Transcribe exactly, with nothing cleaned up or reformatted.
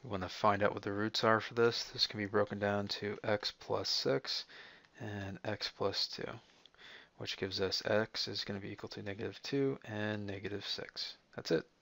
We want to find out what the roots are for this. This can be broken down to x plus six and x plus two, which gives us x is going to be equal to negative two and negative six. That's it.